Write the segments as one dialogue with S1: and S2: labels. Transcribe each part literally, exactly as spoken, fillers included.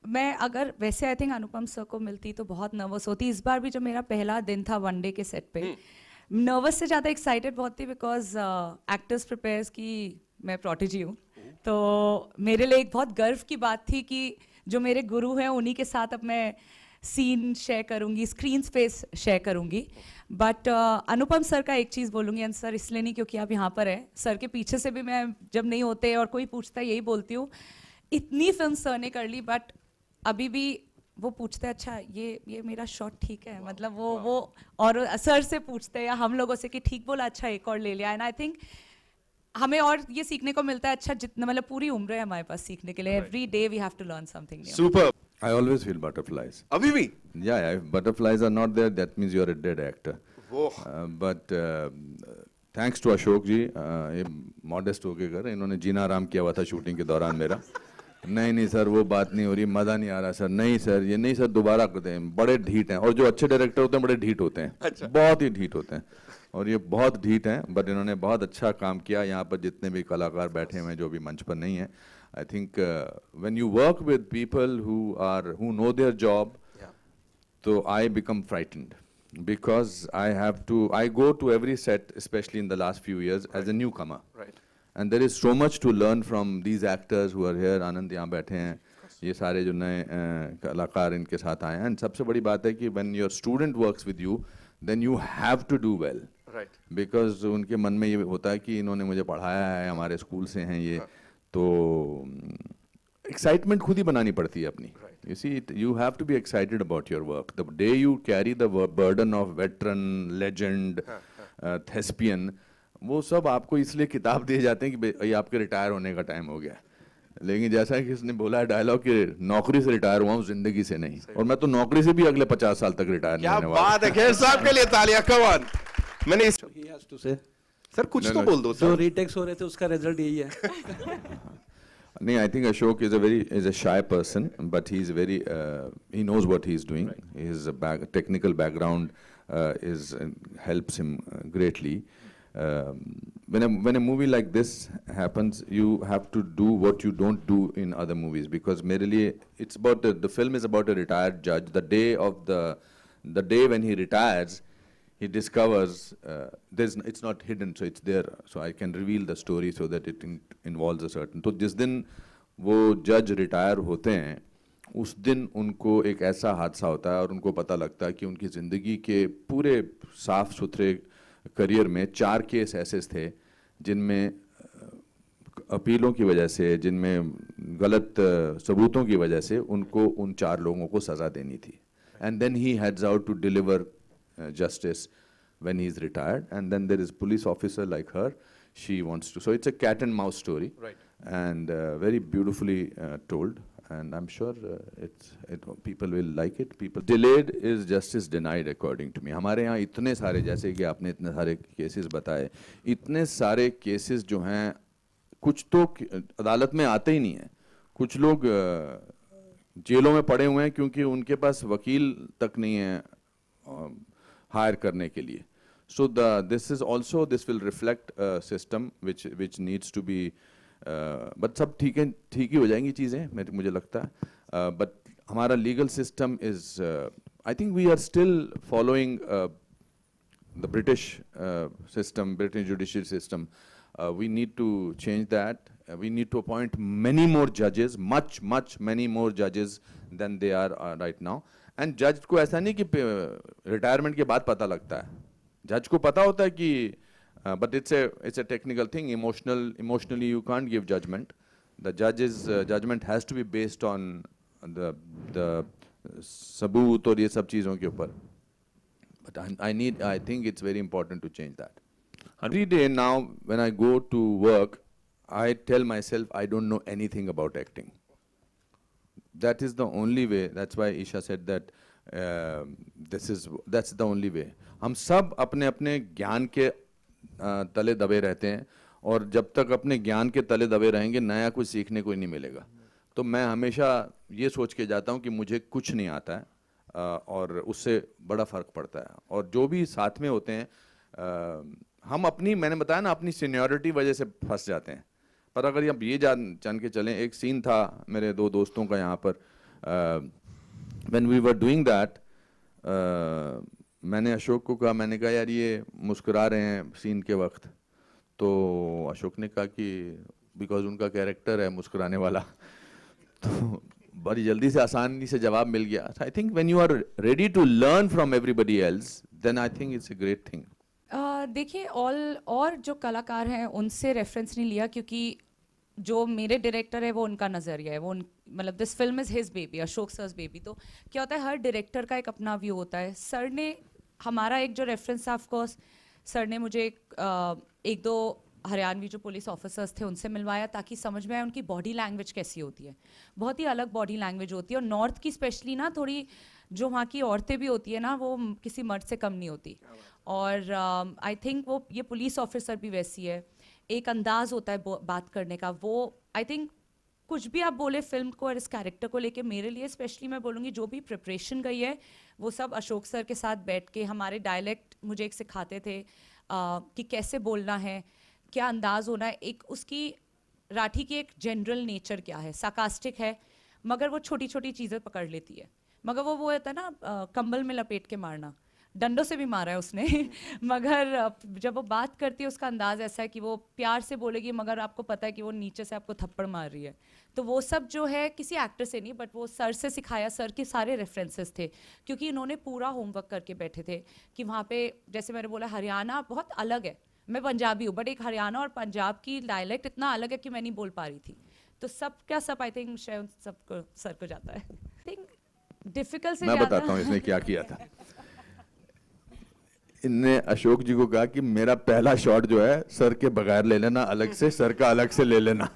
S1: मैं अगर वैसे आई थिंक अनुपम सर को मिलती तो बहुत नर्वस होती। इस बार भी जब मेरा पहला दिन था वनडे के सेट पे, नर्वस से ज़्यादा एक्साइटेड बहुत थी बिकॉज एक्टर्स प्रिपेयर्स की मैं प्रोटेजी हूँ, तो मेरे लिए एक बहुत गर्व की बात थी कि जो मेरे गुरु हैं उन्हीं के साथ अब मैं सीन शेयर करूँगी, स्क्रीन स्पेस शेयर करूँगी। बट uh, अनुपम सर का एक चीज़ बोलूँगी, एंड सर इसलिए नहीं क्योंकि आप यहाँ पर हैं, सर के पीछे से भी मैं जब नहीं होते और कोई पूछता यही बोलती हूँ, इतनी फिल्म सर ने कर ली बट अभी भी वो पूछते हैं अच्छा ये ये मेरा शॉट ठीक है, मतलब वो वो और सर से पूछते हैं या हम लोगों से कि ठीक बोला, अच्छा एक और ले लिया। एंड आई थिंक हमें और ये सीखने को मिलता है, अच्छा जितना मतलब पूरी उम्र है हमारे पास सीखने के लिए, every day we have to learn something new.
S2: Super.
S3: I always feel butterflies.
S2: अभी भी?
S3: Yeah, yeah, if butterflies are not there, that means you're a dead actor.
S2: वो
S3: Uh, but uh, thanks to Ashok ji, uh, ये modest हो के कर, इन्होंने जीना आराम किया हुआ था शूटिंग के दौरान मेरा। नहीं नहीं सर वो बात नहीं हो रही, मज़ा नहीं आ रहा सर, नहीं सर ये नहीं सर दोबारा करते हैं, बड़े ढीठ हैं। और जो अच्छे डायरेक्टर होते हैं बड़े ढीठ होते हैं,
S2: अच्छा।
S3: बहुत ही ढीठ होते हैं, और ये बहुत ढीठ हैं। बट इन्होंने बहुत अच्छा काम किया। यहाँ पर जितने भी कलाकार बैठे हुए हैं जो भी मंच पर नहीं हैं, I think uh, when you work with people who are who know their job,
S2: Yeah.
S3: so I become frightened because I have to I go to every set, especially in the last few years, as a newcomer,
S2: right.
S3: and there is so much to learn from these actors who are here. आनंद यहाँ बैठे हैं, ये सारे जो नए uh, कलाकार इनके साथ आए हैं। And सबसे बड़ी बात है कि when your student works with you, then you have to do well,
S2: Right.
S3: because उनके मन में ये होता है कि इन्होंने मुझे पढ़ाया है, हमारे स्कूल से हैं ये, तो एक्साइटमेंट खुद ही बनानी पड़ती है अपनी। You see you have to be excited about your work. The day you carry the burden of veteran, legend, thespian, वो सब आपको इसलिए किताब दिए जाते हैं कि ये आपके रिटायर होने का टाइम हो गया। लेकिन जैसा कि इसने बोला है डायलॉग कि नौकरी से रिटायर हुआ हूँ, जिंदगी से नहीं, और मैं तो नौकरी से भी अगले पचास साल तक रिटायर नहीं
S2: क्या
S3: होने वाला।
S2: बात है, खेर साहब के लिए तालियां। Come on. मैंने इस
S4: He has to say.
S2: Sir कुछ
S3: No,
S2: तो
S3: no.
S2: बोल दो
S4: जो
S2: सर।
S4: रीटेक्स हो रहे थे उसका रिजल्ट यही है।
S3: नहीं, I think Ashok is a very is a shy person, but he's very uh, he knows what he's doing. His back, technical background uh, is uh, helps him uh, greatly. Um, when a when a movie like this happens, you have to do what you don't do in other movies, because मेरे लिए it's about the, the film is about a retired judge. The day of the the day when he retires, he discovers uh, there's it's not hidden, so it's there, so I can reveal the story so that it in, involves a certain. तो जिस दिन वो जज retire होते हैं उस दिन उनको एक ऐसा हादसा होता है और उनको पता लगता है कि उनकी ज़िंदगी के पूरे साफ सुथरे करियर में चार केस ऐसे थे जिनमें अपीलों की वजह से, जिनमें गलत सबूतों की वजह से उनको उन चार लोगों को सज़ा देनी थी। And then he heads out to deliver Uh, justice when he's retired, and then there is police officer like her, she wants to, so it's a cat and mouse story,
S2: Right.
S3: and uh, very beautifully uh, told, and I'm sure uh, it's it, people will like it. People delayed is justice denied according to me. हमारे यहाँ इतने सारे, जैसे कि आपने इतने सारे cases बताए, इतने सारे केसेस जो हैं कुछ तो अदालत में आते ही नहीं हैं, कुछ लोग जेलों में पड़े हुए हैं क्योंकि उनके पास वकील तक नहीं है हायर करने के लिए। So the this is also this will reflect system which which needs to be, but सब ठीक है, ठीक ही हो जाएंगी चीज़ें मुझे लगता है। बट uh, हमारा legal system is, I think we are still following the British system, British judicial system. We need to change that. Uh, we need to appoint many more judges, much, much, many more judges than they are uh, right now. And judge को ऐसा नहीं कि retirement के बाद पता लगता है, जज को पता होता है कि, but it's a it's a technical thing. Emotional, emotionally you can't give judgment. The judge's uh, judgment has to be based on the the सबूत और ये सब चीज़ों के ऊपर. But I, I need, I think it's very important to change that. Every day now when I go to work, I tell myself I don't know anything about acting. That is the only way. That's why Isha said that uh, this is that's the only way. हम सब अपने अपने ज्ञान के uh, तले दबे रहते हैं, और जब तक अपने ज्ञान के तले दबे रहेंगे नया कुछ सीखने को ही नहीं मिलेगा। तो मैं हमेशा ये सोच के जाता हूँ कि मुझे कुछ नहीं आता है, uh, और उससे बड़ा फ़र्क पड़ता है। और जो भी साथ में होते हैं, uh, हम अपनी, मैंने बताया ना, अपनी सीनियरिटी वजह से फंस जाते हैं। पर अगर आप ये जान जान के चलें, एक सीन था मेरे दो दोस्तों का यहाँ पर, when we were doing that, मैंने अशोक को कहा, मैंने कहा यार ये मुस्कुरा रहे हैं सीन के वक्त, तो अशोक ने कहा कि बिकॉज उनका कैरेक्टर है मुस्कुराने वाला। तो बड़ी जल्दी से आसानी से जवाब मिल गया। I think when you are ready to learn from everybody else, then I think it's a great thing.
S1: देखिए, ऑल और जो कलाकार हैं उनसे रेफरेंस नहीं लिया, क्योंकि जो मेरे डायरेक्टर है वो उनका नज़रिया है, वो उन मतलब this film is his baby, Ashok sir's baby. तो क्या होता है, हर डायरेक्टर का एक अपना व्यू होता है। सर ने हमारा एक जो रेफरेंस था, ऑफ कोर्स सर ने मुझे एक, आ, एक दो हरियाणवी जो पुलिस ऑफिसर्स थे उनसे मिलवाया, ताकि समझ में आए उनकी बॉडी लैंग्वेज कैसी होती है। बहुत ही अलग बॉडी लैंग्वेज होती है, और नॉर्थ की स्पेशली ना, थोड़ी जो वहाँ की औरतें भी होती है ना, वो किसी मर्द से कम नहीं होती। और आई uh, थिंक वो ये पुलिस ऑफिसर भी वैसी है। एक अंदाज होता है बात करने का, वो आई थिंक कुछ भी आप बोले फिल्म को और इस कैरेक्टर को लेके, मेरे लिए स्पेशली मैं बोलूँगी जो भी प्रिपरेशन गई है वो सब अशोक सर के साथ बैठ के, हमारे डायलेक्ट मुझे एक सिखाते थे uh, कि कैसे बोलना है, क्या अंदाज होना है। एक उसकी राठी की एक जनरल नेचर क्या है, साकास्टिक है, मगर वो छोटी छोटी चीज़ें पकड़ लेती है। मगर वो वो होता है ना, uh, कंबल में लपेट के मारना, डंडों से भी मारा है उसने मगर जब वो बात करती है उसका अंदाज ऐसा है कि वो प्यार से बोलेगी, मगर आपको पता है कि वो नीचे से आपको थप्पड़ मार रही है। तो वो सब जो है किसी एक्टर से नहीं, बट वो सर से सिखाया। सर के सारे रेफरेंसेस थे, क्योंकि इन्होंने पूरा होमवर्क करके बैठे थे कि वहाँ पे, जैसे मैंने बोला, हरियाणा बहुत अलग है। मैं पंजाबी हूँ, बट एक हरियाणा और पंजाब की डायलेक्ट इतना अलग है कि मैं नहीं बोल पा रही थी। तो सब क्या सब आई थिंक शायद सबको सर को जाता है। आई थिंक डिफिकल्ट से
S3: मैं बताता हूँ इसने क्या किया था। इनने अशोक जी को कहा कि मेरा पहला शॉट जो है सर के बगैर ले लेना, अलग से, सर का अलग से ले लेना।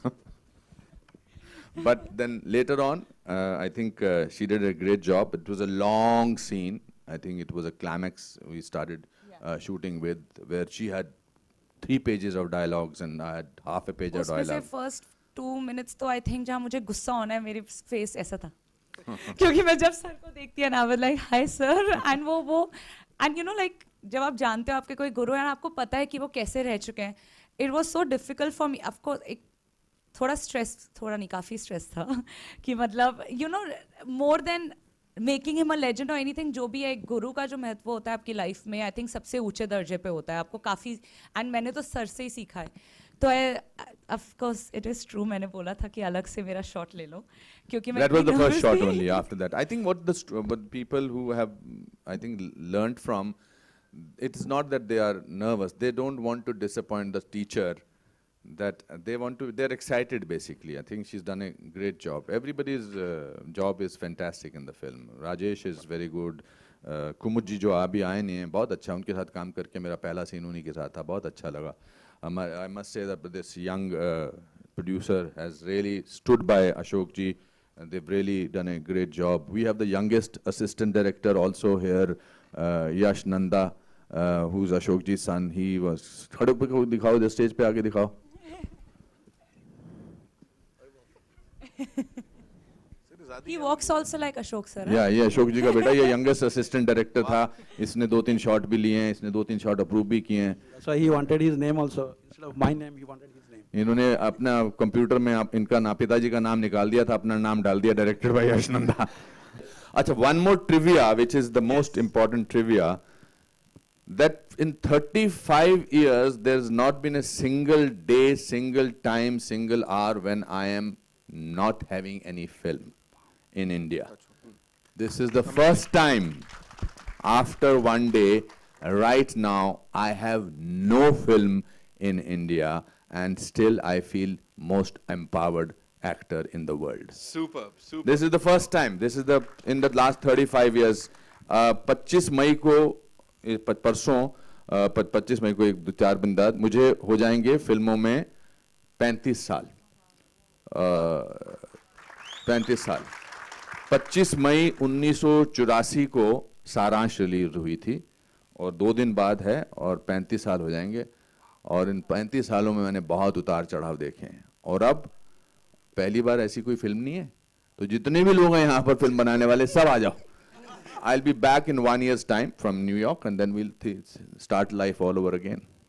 S3: But then later on, uh, I think uh, she did a great job. It was a long scene. I think it was a climax we started uh, shooting with, where she had three pages of dialogues and I had half a page of dialogue.
S1: उसमें से first two minutes तो I think जहाँ मुझे गुस्सा होना है, मेरी face ऐसा था। क्योंकि मैं जब सर को देखती है ना, I was like, hi sir, and वो वो एंड यू नो लाइक जब आप जानते हो आपके कोई गुरु है, आपको पता है कि वो कैसे रह चुके हैं। It was so difficult for me. Of course एक थोड़ा स्ट्रेस, थोड़ा नहीं काफ़ी स्ट्रेस था कि मतलब you know more than making him a legend और एनीथिंग, जो भी है एक गुरु का जो महत्व होता है आपकी लाइफ में, आई थिंक सबसे ऊंचे दर्जे पे होता है। आपको काफ़ी, एंड मैंने तो सर से ही सीखा है। तो of course it is true, मैंने बोला था कि अलग से मेरा शॉट ले लो, क्योंकि मैं
S3: that was the first shot only. After that, I think what the st- but people who have, I think, learned from, it's not that they are nervous, they don't want to disappoint the teacher, that they want to, they're excited basically. I think she's done a great job. Everybody's uh, job is fantastic in the film. Rajesh is very good. uh, कुमुद जी जो अभी आए नहीं हैं, बहुत अच्छा, उनके साथ काम करके मेरा पहला सीन उन्हीं के साथ था, बहुत अच्छा लगा। um, I, I must say that this young uh, producer has really stood by Ashok ji, and they've really done a great job. We have the youngest assistant director also here, uh, Yash Nanda, uh, who's Ashok ji's son. He was, खड़े पे दिखाओ, the stage पे आके दिखाओ।
S1: He walks also like Ashok sir.
S3: या ये अशोक जी का बेटा, ये यंगेस्ट असिस्टेंट डायरेक्टर था। इसने दो तीन शॉट भी लिए हैं, इसने दो तीन शॉट अप्रूव भी किए हैं।
S4: So he wanted his name also, instead of my name he wanted his name.
S3: इन्होंने अपना कंप्यूटर में आप इनका ना पिताजी का नाम निकाल दिया था, अपना नाम डाल दिया, डायरेक्टेड बाय यश नंदा। अच्छा, one more trivia which is the most important trivia, that in thirty-five years there's not been a single day, single time, single hour when I am not having any film in India. This is the first time after one day, right now, I have no film in India, and still I feel most empowered actor in the world.
S2: Superb, superb.
S3: This is the first time. This is the in the last thirty-five years. Uh, पच्चीस मई को, परसों पच्चीस मई को एक दो चार बंदा मुझे हो जाएंगे फिल्मों में पैंतीस साल, पैंतीस साल। पच्चीस मई उन्नीस सौ चौरासी को सारांश रिलीज हुई थी और दो दिन बाद है, और पैंतीस साल हो जाएंगे। और इन पैंतीस सालों में मैंने बहुत उतार चढ़ाव देखे हैं, और अब पहली बार ऐसी कोई फिल्म नहीं है। तो जितने भी लोग हैं यहाँ पर फिल्म बनाने वाले, सब आ जाओ। I'll be back in one year's time from New York, and then we'll th- start life all over again.